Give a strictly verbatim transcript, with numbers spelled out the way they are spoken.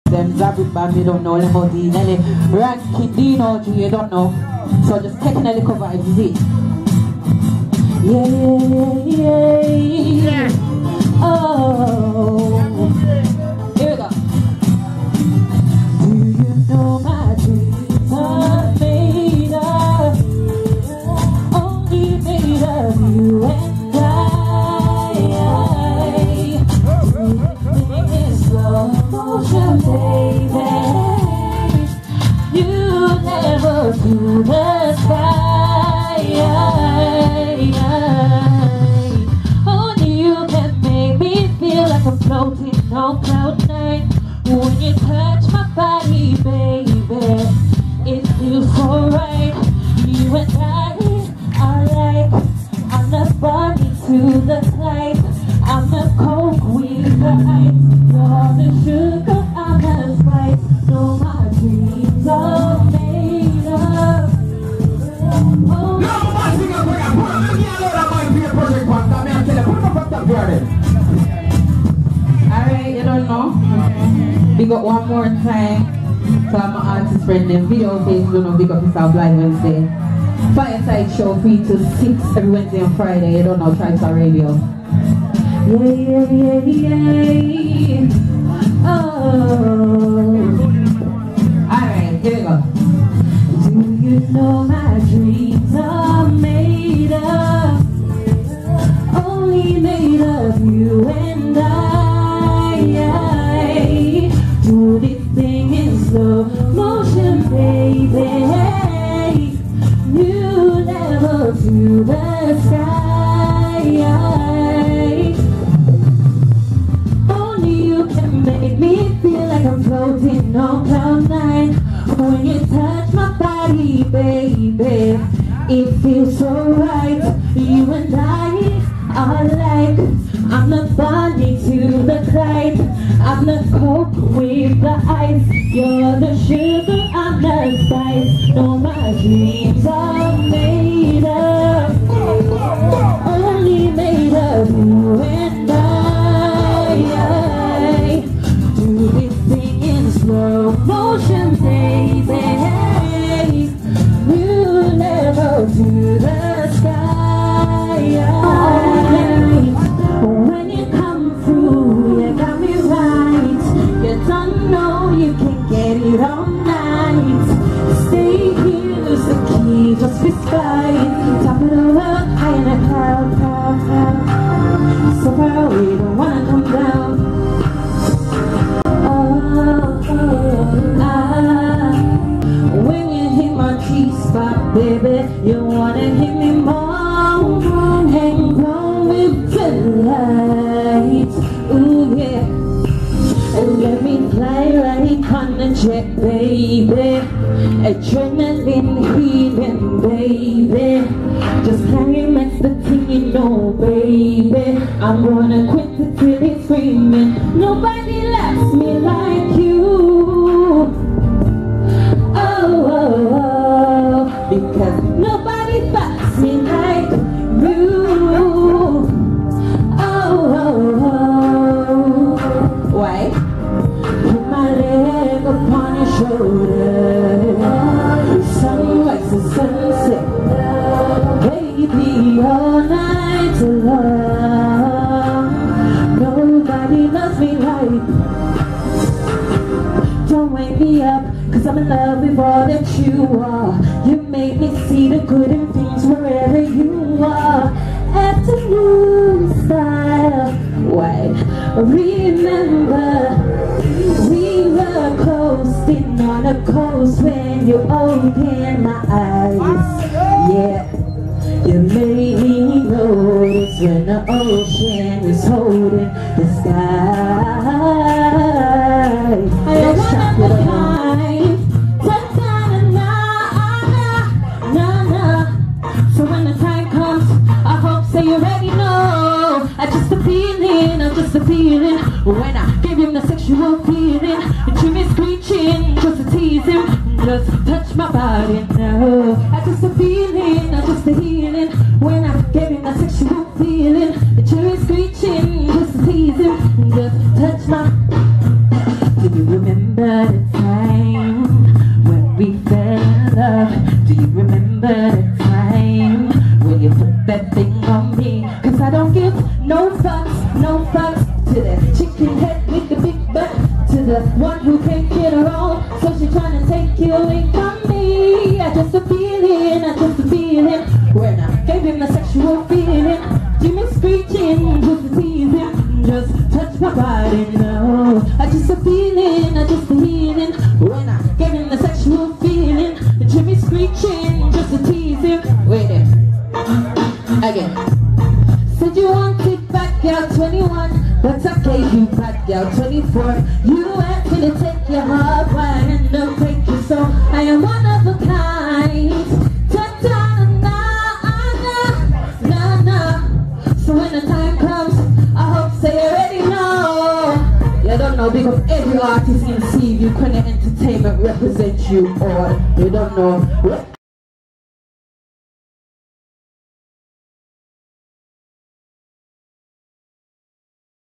Them Zabit band, you don't know Lemody, Nelly, Rankin, Dino, G, you don't know. So just taking a little vibes, is it? Yeah, yeah, yeah, yeah. Oh, here we go. Do you know my dreams are made of, only made of you and I. Everything is slow motion, baby. You never do the sky. Only you can make me feel like I'm floating on cloud nine. When you touch my body, baby, it feels so right. You and I are like, I'm the bunny to the light. I'm the coke with the ice. You're the sugar, I'm the spice. No, my dreams are made of. Oh, no, my thing is going to put on the yellow that might be a project one. Come here and tell you, put them up top here. Alright, you don't know. Big up one more time to my artist friend, them video face, you know, big up yourself Blind Wednesday. Fireside show three to six every Wednesday and Friday, you don't know, Tribestar Radio. Yeah, yeah, yeah, yeah. Oh. Alright, here we go. Do you know my dreams are made of, only made of you and I. Do this thing in slow motion, baby. You never to the sky. Only you can make me feel like I'm floating on cloud nine. When you touch my body, baby, it feels so right. You and I are like, I'm the bunny to the Clyde. I'm the coke with the ice. You're the sugar, I'm the spice. No, my dreams are made of, only made of you and I. Do this thing in slow motion, baby. You never do the sky. When you come through, you got me right. You don't know you can get it all night. Stay here, lose the key, just be fine. Top of the world, high in a cloud, cloud, cloud. So far away, don't wanna come down. Oh, oh, ah. When you hit my G-spot, baby, you wanna hit me more. Hang on with the light. Ooh, yeah. And let me fly right on the jet, baby. Adrenaline healing, baby. Just climax the thing, you know, baby. I'm gonna quit the till it's screaming. Nobody loves me like you. Oh, oh, oh. Because nobody fucks me like you. Oh, oh, oh. Why? Put my leg upon your shoulder. Sunrise to sunset, baby, all night long. Nobody loves me like. Don't wake me up, cause I'm in love with all that you are. You make me see the good in things wherever you are. Afternoon style. Why? Remember, we were coasting on a coast when you opened my eyes. Yeah, you made me notice when the ocean is holding the sky. I wanna be kind. So when the time comes, I hope say you already know. I just a feeling, I'm just a feeling. When I give him the sexual feeling, the trim is screeching just to tease him. Just touch my body now. I just a feeling, I'm just a healing. When I give him the sexual feeling, the trim is screeching just to tease him. Just touch my. Do you remember? remember the time when we fell in love? Do you remember the time when you put that thing on me? Cause I don't give no fucks, no fucks to the chicken head with the big butt, to the one who can't get her own, so she trying to take you away from me. I just a feeling, I just a feeling, when I gave him the sexual feeling. Jimmy screeching, just a teasing, just touch my body now. I just a feeling, I just a healing, when I gave him the sexual feeling. Jimmy screeching, just a teasing. Wait it, again. Said you wanted back out twenty-one, but I gave you back out twenty-four. You asked me to take your heart, why end up break your soul? I am one of a kind. Nah, nah. So when the time comes, I hope say you already know. You don't know because every artist in C V, Quentin Entertainment represents you all. You don't know.